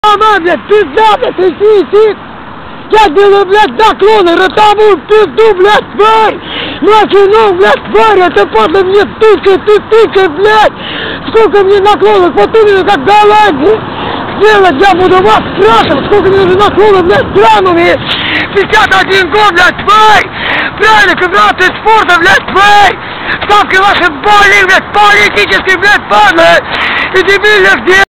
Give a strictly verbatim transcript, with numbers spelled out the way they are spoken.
Она, блядь, пизда, блядь, иди, иди. Я делаю, блядь, наклоны, ротовую пизду, блядь, тварь. Нахуй, ну, блядь, тварь, это подло мне тыкай, ты тыкай, блядь. Сколько мне наклонов, вот именно как Голландии. Сделать я буду вас спрашивать, сколько мне нужно наклонов, блядь, граммами. пятьдесят один год, блядь, тварь. Правильно, федерация спорта, блядь, тварь. Ставки ваши боли, блядь, политические, блядь, падлы. И дебильных дел.